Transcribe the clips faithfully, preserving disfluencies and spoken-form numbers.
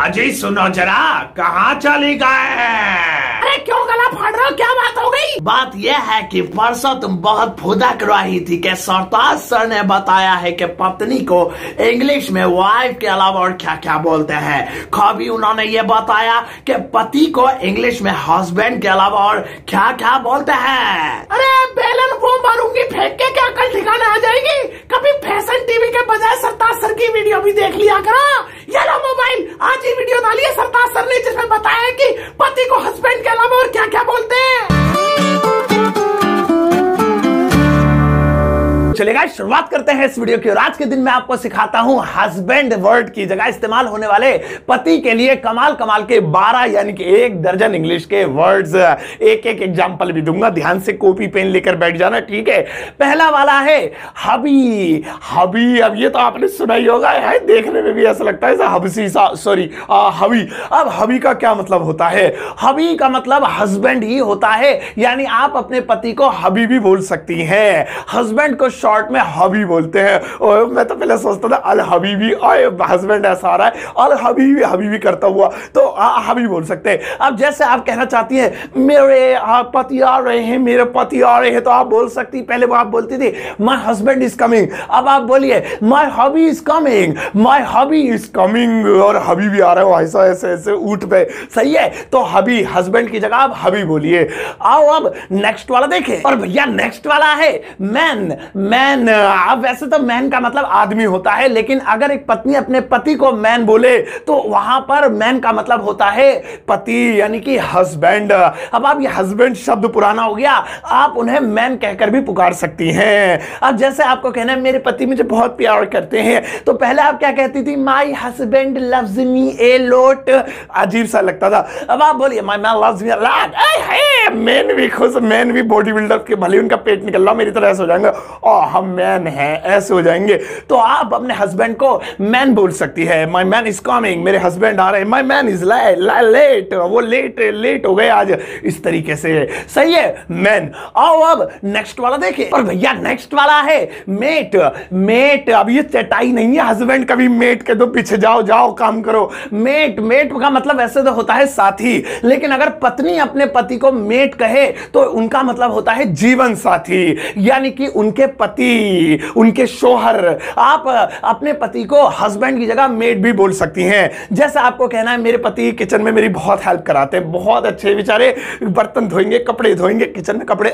अजय सुनो जरा, कहाँ चली गए? अरे क्यों गला फाड़ रहे हो, क्या बात हो गई? बात यह है कि परसों तुम बहुत फुदक रही थी कि सरताज सर ने बताया है कि पत्नी को इंग्लिश में वाइफ के अलावा और क्या क्या बोलते हैं। कभी उन्होंने ये बताया कि पति को इंग्लिश में हस्बैंड के अलावा और क्या क्या बोलते हैं। अरे बेलन वो मारूंगी फेंक के, क्या कल ठिकाना आ जाएगी? कभी फैशन टीवी के बजाय सरताज सर की वीडियो भी देख लिया करो। ये लो मोबाइल, आज ही वीडियो डाली है सरताज सर ने जिसमें बताया है कि पति को हस्बैंड के अलावा और क्या क्या बोलते हैं। चलेगा, शुरुआत करते हैं इस वीडियो की। और आज के दिन मैं आपको सिखाता हूं हस्बैंड वर्ड की जगह इस्तेमाल होने वाले पति के लिए कमाल कमाल के बारह यानी कि एक दर्जन इंग्लिश के वर्ड्स। एक एक एग्जांपल भी दूंगा, ध्यान से कॉपी पेन लेकर बैठ जाना, ठीक है। पहला वाला है हबी। हबी, अब ये तो आपने सुना ही होगा, है देखने में भी ऐसा लगता है हबसी सा, सॉरी हबी। अब हबी का क्या मतलब होता है? हबी का मतलब हस्बैंड ही होता है, यानी आप अपने पति को हबी भी बोल सकती हैं। हस्बैंड को शॉर्ट में हबी बोलते हैं। और मैं तो पहले सोचता था अल हबीबी, हस्बैंड ऐसा आ रहा है, अल हबीबी हबीबी करता हुआ, तो हबी बोल सकते हैं। अब जैसे आप कहना चाहती हैं मेरे पति आ रहे हैं, मेरे पति आ रहे हैं, तो आप बोल सकती, पहले वो आप बोलती थी माय हस्बैंड इज कमिंग, अब आप बोलिए my hubby is coming, my hubby is coming, और हबी भी आ रहा है ऐसा ऐसे ऐसे ऊंट पे, सही है। तो हबी, हस्बैंड की जगह आप हबी बोलिए। आओ अब नेक्स्ट वाला देखें। और भैया नेक्स्ट वाला है मैन। मैन, अब वैसे तो मैन का मतलब आदमी होता है, लेकिन अगर एक पत्नी अपने पति को मैन बोले तो वहां पर मैन का मतलब होता है पति, यानी कि हस्बैंड। अब आप ये हस्बैंड शब्द पुराना हो गया, आप उन्हें मैन कहकर भी पुकार सकती हैं। अब जैसे आपको कहना है मेरे पति मुझे बहुत प्यार करते हैं, तो पहले आप क्या कहती थी? My husband loves me a lot, अजीब सा लगता था। अब आप बोलिए my man loves me a lot. Man भी खुश, मैन भी बॉडी बिल्डर के, भले उनका पेट निकल रहा मेरी तरह ऐसा हो जाएंगे, और हम मैन हैं ऐसे हो जाएंगे। तो आप अपने हस्बैंड को मैन बोल सकती है। माय मैन इज कमिंग, मेरे हस्बैंड आ रहे हैं। माय मैन इज लेट, वो लेट लेट हो गए आज, इस तरीके से, सही है मैन। आओ अब नेक्स्ट वाला देखें। और भैया नेक्स्ट वाला है मेट। मेट, अब ये चटाई नहीं है, हस्बैंड कभी मेट के दो पीछे जाओ जाओ काम करो। मेट, मेट का मतलब वैसे तो होता है साथी, लेकिन अगर पत्नी अपने पति को मेट कहे तो उनका मतलब होता है जीवन साथी, यानी कि उनके पति, उनके शोहर। आप अपने पति को हस्बैंड की जगह मेट भी बोल सकती हैं। जैसे आपको कहना है मेरे पति किचन में मेरी बहुत हेल्प कराते हैं, बहुत अच्छे बेचारे, बर्तन धोएंगे, कपड़े धोएंगे, किचन में कपड़े,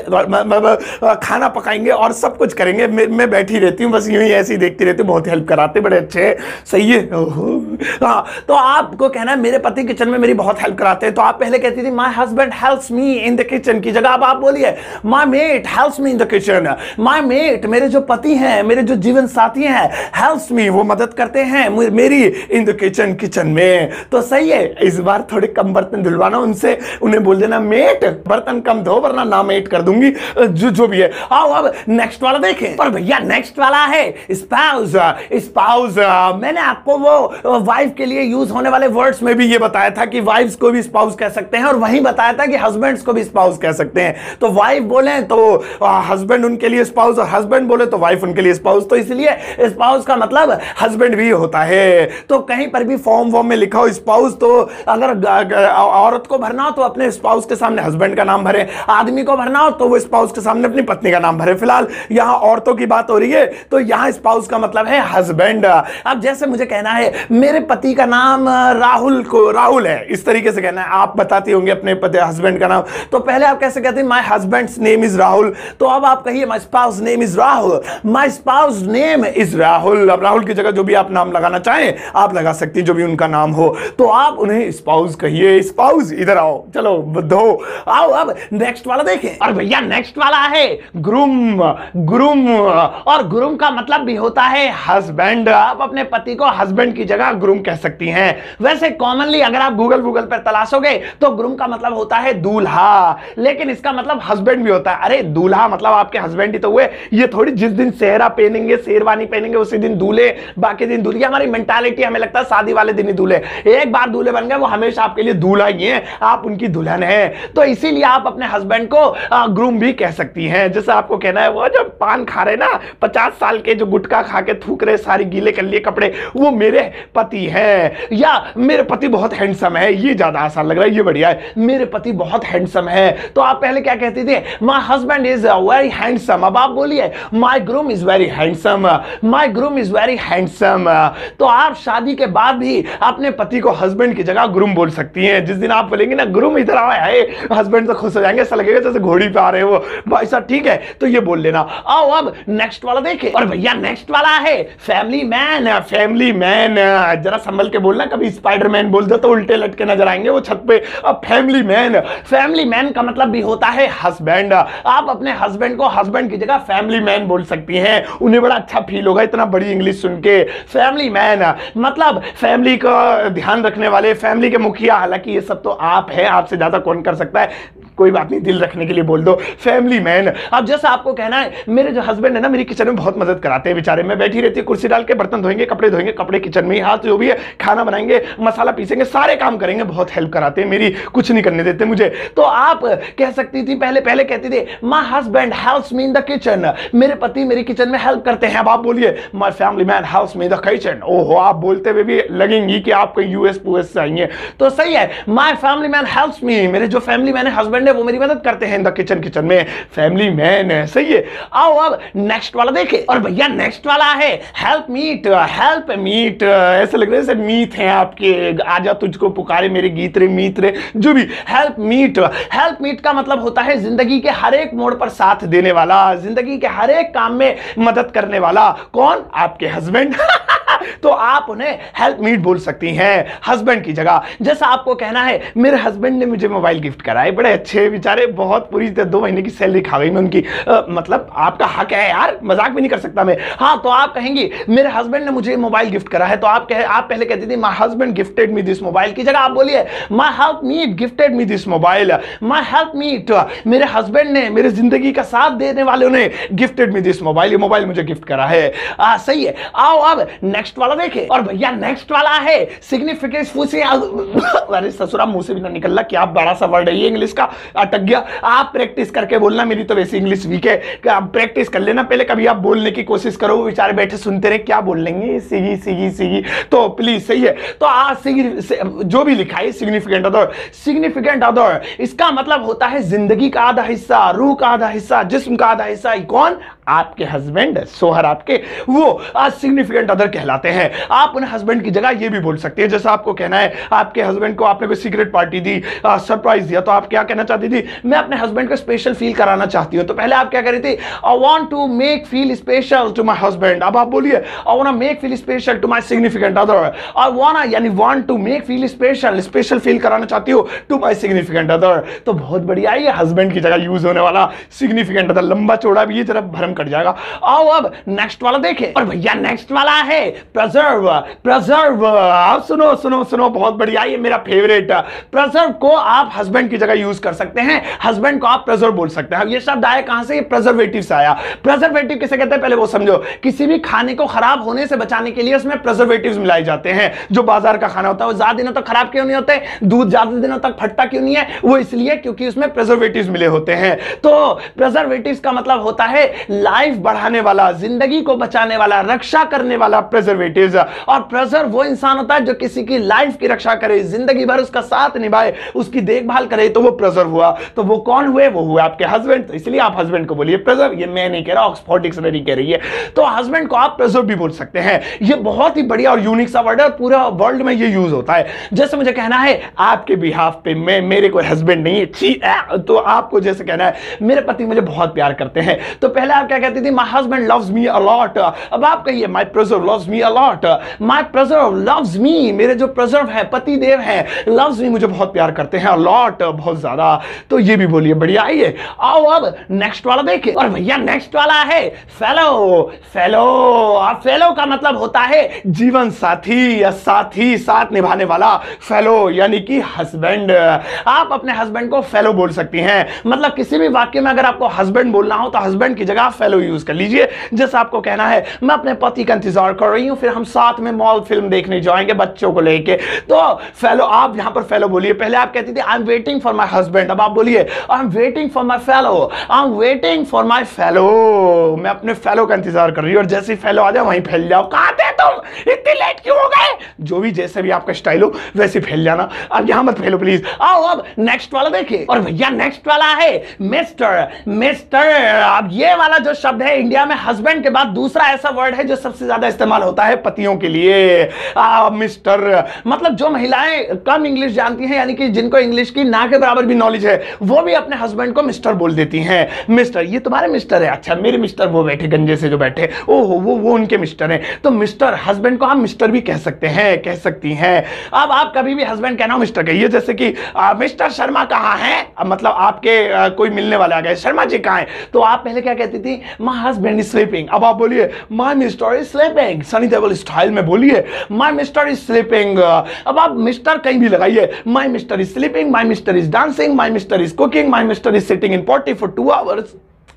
खाना पकाएंगे और सब कुछ करेंगे, मैं बैठी रहती हूँ बस यूं ही ऐसी देखती रहती हूँ, बहुत हेल्प कराते, बड़े अच्छे, सही है। हाँ, तो आपको कहना है मेरे पति किचन में मेरी बहुत हेल्प कराते हैं, तो आप पहले कहती थी my husband helps me in the kitchen की जगह अब आप बोलिए my mate helps me in the kitchen. My mate, मेरे जो पति हैं, मेरे जो जीवन साथी हैं, हेल्प्स मी, वो मदद करते हैं मेरी इन द किचन, किचन में। तो सही है, इस बार थोड़े कम बर्तन धुलवाना उनसे, उन्हें बोल देना मेट बर्तन कम धो वरना ना मेट कर दूंगी, जो जो भी है। आओ अब नेक्स्ट वाला देखें। पर भैया नेक्स्ट वाला है स्पाउस। स्पाउस, मैंने आपको वो वाइफ के लिए यूज होने वाले वर्ड्स में भी ये बताया था कि वाइफ्स को भी स्पाउस कह सकते हैं, और वहीं बताया था कि हस्बैंड्स को भी स्पाउस कह सकते हैं। तो वाइफ बोले तो हस्बैंड उनके लिए स्पाउस, और हस्बैंड बोले तो वाइफ उनके लिए स्पाउस, तो इसलिए स्पाउस का मतलब हस्बैंड भी होता है। तो कहीं पर भी फॉर्म वॉर्म में लिखा हो स्पाउस, तो अगर औरत को भरना हो तो अपने स्पाउस के सामने हस्बैंड का नाम भरे, आदमी को भरना हो तो वो स्पाउस के सामने अपनी पत्नी का नाम भरे। फिलहाल यहां औरतों की बात हो रही है, तो यहां स्पाउस का मतलब है हस्बैंड। अब जैसे मुझे कहना है मेरे पति का नाम राहुल को राहुल है, इस तरीके से कहना है। आप बताती होंगे अपने पति हस्बैंड का नाम, तो पहले आप कैसे कहते हैं my husband's name is Rahul, तो अब आप कहिए my spouse name is Rahul, my spouse name is Rahul. अब राहुल की जगह जो भी आप नाम लगाना चाहें आप लगा सकती हैं, जो भी उनका नाम हो, तो आप उन्हें स्पाउस कहिए। स्पाउस इधर आओ, चलो दो आओ अब नेक्स्ट वाला देखें। और भैया नेक्स्ट वाला है ग्रूम। ग्रूम, और ग्रूम का मतलब भी होता है हस्बैंड। आप अपने पति को हस्बैंड की जगह ग्रूम कह सकती हैं। वैसे कॉमनली अगर आप गूगल गूगल पर तलाशोगे तो ग्रूम का मतलब होता है दूल्हा। लेकिन इसका मतलब हस्बैंड भी होता है। अरे दूल्हा मतलब आपके हस्बैंड ही तो हुए। ये थोड़ी जिस दिन सेहरा पहनेंगे, शेरवानी पहनेंगे, उसी दिन दूल्हे, बाकी दिन दूल्हे। हमारी मेंटालिटी हमें लगता है शादी वाले दिन ही दूल्हे। एक बार दूल्हे बन गए वो हमेशा आपके लिए दूल्हा ही है, आप उनकी दुल्हन है। तो इसीलिए आप अपने हस्बैंड को ग्रूम भी कह सकती हैं। जैसे आपको कहना है वो जो पान खा रहे ना पचास साल के, जो गुटखा खा के थूक रहे, सारी गीले कर लिए कपड़े, वो मेरे पति है। या मेरे पति बहुत हैंडसम है, ये ज्यादा आसान लग रहा है, ये बढ़िया है। मेरे पति बहुत हैंडसम है, तो आप पहले क्या कहते थे? My husband is very handsome. अब आप बोलिए my groom is very handsome, my groom is very handsome. तो आप शादी के बाद भी अपने पति को हस्बैंड की जगह ग्रूम बोल सकती हैं। जिस दिन आप बोलेंगे ना ग्रूम इधर आओ है, हस्बैंड तो खुश हो जाएंगे, ऐसा लगेगा जैसे घोड़ी पे आ रहे हो भाई साहब। ठीक है, तो ये बोल लेना। आओ अब नेक्स्ट वाला देखें। और भैया नेक्स्ट वाला है फैमिली मैन। फैमिली मैन जरा संभल के बोलना, कभी स्पाइडरमैन बोल दो तो उल्टे लटके नजर आएंगे वो छत पे। अब फैमिली मैन, फैमिली मैन का मतलब भी होता है हस्बैंड। आप अपने हस्बैंड को हस्बैंड की जगह फैमिली मैन बोल सकती हैं, उन्हें बड़ा अच्छा फील होगा इतना बड़ी इंग्लिश सुन के। फैमिली मैन मतलब फैमिली का ध्यान रखने वाले, फैमिली के मुखिया। हालांकि ये सब तो आप है, आपसे ज्यादा कौन कर सकता है, कोई बात नहीं, दिल रखने के लिए बोल दो फैमिली मैन। अब जैसे आपको कहना है मेरे जो हस्बैंड है ना मेरी किचन में बहुत मदद कराते हैं बेचारे। मैं बैठी रहती है कुर्सी डाल के, बर्तन धोएंगे, कपड़े धोएंगे, कपड़े किचन में ही, हाथ जो भी है, खाना बनाएंगे, मसाला पीसेंगे, सारे काम करेंगे, बहुत हेल्प कराते हैं मेरी, कुछ नहीं करने देते मुझे। तो आप कह सकती थी पहले पहले कहती थी my husband helps me in the kitchen, मेरे पति मेरी किचन में हेल्प करते हैं। अब आप बोलिए my family man helps me in the kitchen. ओहो, आप बोलते हुए भी लगेंगी कि आप कहीं यूएस पूएस से आई हैं। तो सही है, my family man helps me, मेरे जो फैमिली मैन हस्बैंड है वो मेरी मदद करते हैं इन द किचन। किचन में फैमिली मैन है, सही है। आओ अब नेक्स्ट वाला देखें। और भैया नेक्स्ट वाला है हेल्प मीट। हेल्प मीट ऐसे लग रहा है जैसे मीत हैं आपके, आजा तुझको पुकारे मेरे गीत रे मीत रे, जो भी। हेल्प मीट, हेल्प मीट का मतलब होता है जिंदगी के हर एक मोड़ पर साथ देने वाला, जिंदगी के हर एक काम में मदद करने वाला। कौन? आपके हस्बैंड। तो आप उन्हें हेल्प मीट बोल सकती हैं हस्बैंड की जगह। जैसा आपको कहना है मेरे हस्बैंड ने मुझे मोबाइल गिफ्ट कराए, बड़े अच्छे बेचारे, बहुत पूरी दो महीने की सैलरी खा गई मैं उनकी। आ, मतलब आपका हक है यार, मजाक भी नहीं कर सकता मैं। हाँ, तो आप कहेंगे मेरे हस्बैंड ने मुझे मोबाइल गिफ्ट करा है, तो आप कहे आप पहले कहती थी my husband gifted me this mobile की जगह आप बोलिए my help meet gifted me this mobile. My help meet, मेरे हस्बैंड ने, मेरे जिंदगी का साथ देने वालों ने गिफ्टेड मी दिस मोबाइल, ये मोबाइल मुझे गिफ्ट करा है। आ, सही है। आओ अब नेक्स्ट वाला देखें। और भैया नेक्स्ट वाला है सिग्निफिकेंस फूसी। अरे ससुरा मुंह से भी ना निकल रहा, क्या बड़ा सा वर्ड है ये, इंग्लिश का अटक गया। आप प्रैक्टिस करके बोलना, मेरी तो वैसे इंग्लिश वीक है, आप प्रैक्टिस कर लेना पहले, कभी आप बोलने की कोशिश करो, बेचारे बैठे सुनते रहे क्या बोल लेंगे, सिगी सिगी सिगी। तो प्लीज, सही है। तो आ जो भी लिखा है सिग्निफिकेंट अदर, सिग्निफिकेंट अदर इसका मतलब होता है जिंदगी का आधा हिस्सा, रूह का आधा हिस्सा, जिस्म का आधा हिस्सा। कौन? आपके हस्बैंड, सोहर आपके, वो सिग्निफिकेंट अदर कहलाते हैं। आप उन्हें हस्बैंड की जगह ये भी बोल सकते हैं। जैसा आपको कहना है आपके हस्बैंड को आपने कोई सीक्रेट पार्टी दी, सरप्राइज दिया, तो आप क्या कहना चाहती थी? मैं अपने हस्बैंड को स्पेशल फील कराना चाहती हूं। तो पहले आप क्या कह रही थी? I want to make feel special to my husband. अब आप बोलिए I want to make feel special to my significant other. I want यानी want to make feel special, special feel कराना चाहती हो टू माय सिग्निफिकेंट अदर। तो बहुत बढ़िया है ये हस्बैंड की जगह यूज होने वाला सिग्निफिकेंट अदर। लंबा चौड़ा भी ये जरा भरम कट जाएगा। आओ अब नेक्स्ट वाला देखें। और भैया नेक्स्ट वाला है प्रिजर्व। प्रिजर्व, आप सुनो सुनो सुनो, बहुत बढ़िया, ये मेरा फेवरेट। प्रिजर्व को आप हस्बैंड की जगह यूज कर सकते हैं, हस्बैंड को आप प्रिजर्व बोल सकते हैं। ये शब्द आया कहां से? ये प्रिजर्वेटिव से आया। प्रिजर्वेटिव किसे कहते हैं पहले वो समझो। किसी भी खाने को खराब होने से बचाने के लिए उसमें प्रिजर्वेटिव्स मिलाए जाते हैं। जो बाजार का खाना होता है वो ज्यादा दिनों तक खराब क्यों नहीं होते? दूध ज्यादा दिनों तक फटता क्यों नहीं है? वो इसलिए क्योंकि उसमें प्रिजर्वेटिव्स मिले होते हैं। तो प्रिजर्वेटिव्स का मतलब होता है लाइफ बढ़ाने वाला, जिंदगी को बचाने वाला, रक्षा करने वाला प्रिजर्वेटिव्स। और प्रिजर्व वो इंसान होता है जो किसी की लाइफ की रक्षा करे, जिंदगी भर उसका साथ निभाए, उसकी देखभाल करे, तो वो प्रिजर्व हुआ। तो वो कौन हुए? वो हुए आपके हस्बैंड। तो इसलिए आप हस्बैंड को बोलिए प्रिजर्व। ये मैं नहीं कह रहा, ऑक्सफोर्ड डिक्शनरी कह रही है। तो हस्बैंड को आप प्रिजर्व भी बोल सकते हैं। ये बहुत ही बढ़िया और यूनिक सा वर्ड है, पूरा वर्ल्ड में ये यूज होता है। जैसे मुझे कहना है आपके बिहाफ पे, मैं मेरे कोई हस्बैंड नहीं है, तो आपको जैसे कहना है मेरे पति मुझे बहुत प्यार करते हैं, तो पहले आप क्या कहती थी, my husband loves me a lot. अब आप कहिए my preserve loves me a lot. My preserve loves me, मेरे जो प्रिजर्व है, पति देव है, लव्स मी, मुझे बहुत प्यार करते हैं, अलॉट, बहुत ज्यादा। तो ये भी बोलिए, बढ़िया। आइए आओ अब नेक्स्ट वाला देखिए। और भैया नेक्स्ट वाला है फेलो। फेलो, अब फेलो का मतलब होता है जीवन साथी या साथी, साथ निभाने वाला। फेलो यानी कि हस्बैंड। आप अपने हस्बैंड को फेलो बोल सकती हैं। मतलब किसी भी वाक्य में अगर आपको हस्बैंड बोलना हो तो हस्बैंड की जगह फेलो यूज कर लीजिए। जैसे आपको कहना है मैं अपने पति का इंतजार कर रही हूं, फिर हम साथ में मॉल फिल्म देखने जाएंगे बच्चों को लेके, तो फेलो, आप यहां पर फेलो बोलिए। पहले आप कहती थी I am waiting for my husband, अब आप बोलिए I am waiting for my fellow, I am waiting for my fellow, मैं अपने फेलो का इंतजार कर रही हूं। और जैसे ही फेलो आ जाओ वहीं फैल जाओ। कहां थे तुम, इतनी लेट क्यों हो गए? जो भी जैसे भी आपका स्टाइल हो वैसे फैल जाना, अब यहां मत फैलो प्लीज। आओ अब नेक्स्ट वाला देखिए। और भैया नेक्स्ट वाला है मिस्टर। मिस्टर, अब ये वाला जो शब्द है इंडिया में हस्बैंड के बाद दूसरा ऐसा वर्ड है जो सबसे ज्यादा इस्तेमाल होता है पतियों के लिए। आ, मिस्टर मतलब जो महिलाएं कम इंग्लिश जानती हैं, यानी कि जिनको इंग्लिश की ना के बराबर भी नॉलेज है, वो भी अपने हस्बैंड को मिस्टर बोल देती हैं। मिस्टर, ये तुम्हारे मिस्टर है? अच्छा, मेरे मिस्टर वो बैठे गंजे से जो बैठे, ओहो वो वो उनके मिस्टर हैं। तो मिस्टर, हस्बैंड को आप मिस्टर भी कह सकते हैं, कह सकती हैं। अब आप कभी भी हस्बैंड कहना मिस्टर कहिए। जैसे कि आ, मिस्टर शर्मा कहाँ हैं, मतलब आपके आ, कोई मिलने वाले आ गए, शर्मा जी कहाँ हैं, तो आप पहले क्या कहती थी, माय हस्बैंड इज स्लीपिंग। अब आप बोलिए my mister is sleeping, Sunny Deol style में बोलिए माय मिस्टर इज स्लीपिंग। अब आप मिस्टर कहीं भी लगाइए, my mister is sleeping, my mister is dancing, my mister is cooking, my mister is sitting in potty for two hours.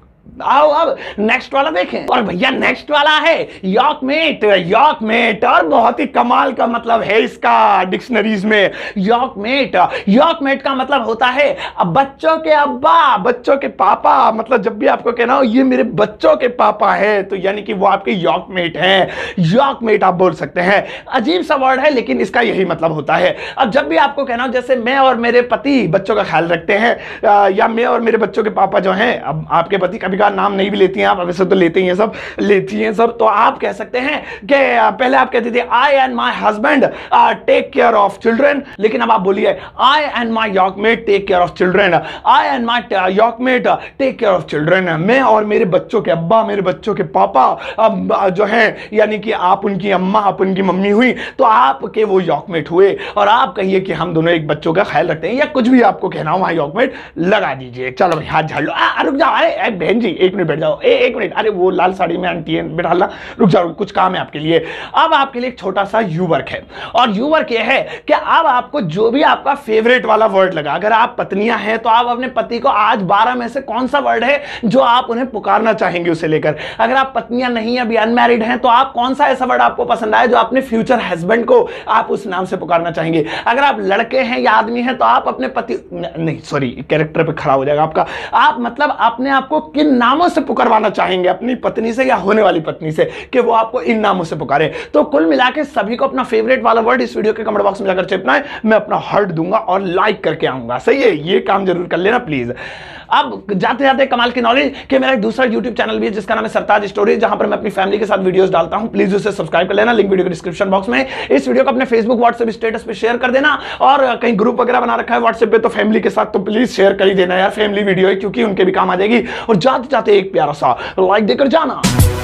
आओ अब next वाला देखें। और भैया नेक्स्ट वाला है यॉकमेट। यॉकमेट, और बहुत ही कमाल का मतलब है इसका डिक्शनरीज में। यॉकमेट, यॉकमेट का मतलब होता है अब बच्चों के अब्बा, बच्चों के पापा। मतलब जब भी आपको कहना हो ये मेरे बच्चों के पापा है, तो यानी कि वो आपके यॉकमेट हैं। यॉकमेट आप बोल सकते हैं। अजीब सा वर्ड है लेकिन इसका यही मतलब होता है। अब जब भी आपको कहना हो जैसे मैं और मेरे पति बच्चों का ख्याल रखते हैं, या मैं और मेरे बच्चों के पापा जो हैं, अब आपके पति कभी का नाम नहीं भी लेती हैं आप, वैसे तो लेते ही हैं सब, लेती हैं सब, तो आप कह सकते हैं कि पहले आप कहते थे I and my husband take care of children, लेकिन अब आप बोलिए I and my yokemate take care of children. I and my yokemate take care of children, मैं और मेरे बच्चों के अब्बा, मेरे बच्चों के पापा अब जो हैं, यानी कि आप उनकी अम्मा, आप उनकी मम्मी हुई, तो आपके वो यॉकमेट हुए। और आप कहिए कि हम दोनों एक बच्चों का ख्याल रखते हैं, या कुछ भी आपको कहना हो वहां यॉकमेट लगा दीजिए। चलो भाई हाथ झाड़ लो, रुक जाओ, अरे बहन जी एक मिनट बैठ जाओ, ए, एक मिनट, अरे वो लाल साड़ी में आंटी है, बैठा ला, रुक जाओ, कुछ काम है आपके लिए। अब आपके लिए एक छोटा सा यू वर्क है, और यू वर्क ये है कि अब आपको जो भी आपका फेवरेट वाला वर्ड लगा, अगर आप पत्नियां हैं तो आप अपने पति को आज बारह में से कौन सा वर्ड है जो आप उन्हें पुकारना चाहेंगे उसे लेकर। अगर आप पत्नियां नहीं अभी अनमैरिड हैं तो आप कौन सा ऐसा वर्ड आपको पसंद आए जो अपने फ्यूचर हस्बैंड को आप उस नाम से पुकारना चाहेंगे। अगर आप लड़के हैं या आदमी हैं तो आप अपने पति, नहीं सॉरी कैरेक्टर पे खड़ा हो जाएगा आपका, आप मतलब अपने आपको किन नामों से पुकारवाना चाहेंगे अपनी पत्नी से या होने वाली पत्नी से, कि वो आपको इन नामों से पुकारे। तो कुल मिला के सभी को अपना फेवरेट वाला वर्ड इस वीडियो के कमेंट बॉक्स में जाकर चिपना है, मैं अपना हार्ट दूंगा और लाइक करके आऊंगा। सही है, ये काम जरूर कर लेना प्लीज। अब जाते जाते कमाल की नॉलेज कि मेरा एक दूसरा यूट्यूब चैनल भी है जिसका नाम है सरताज स्टोरीज, जहां पर मैं अपनी फैमिली के साथ वीडियोस डालता हूं, प्लीज उसे सब्सक्राइब कर लेना, लिंक वीडियो के डिस्क्रिप्शन बॉक्स में। इस वीडियो को अपने फेसबुक व्हाट्सएप स्टेटस पे शेयर कर देना, और कहीं ग्रुप वगैरह बना रखा है व्हाट्सएप पे तो फैमिली के साथ तो प्लीज शेयर कर ही देना यार, फैमिली वीडियो है क्योंकि उनके भी काम आ जाएगी। और जाते जाते एक प्यारा सा लाइक देकर जाना।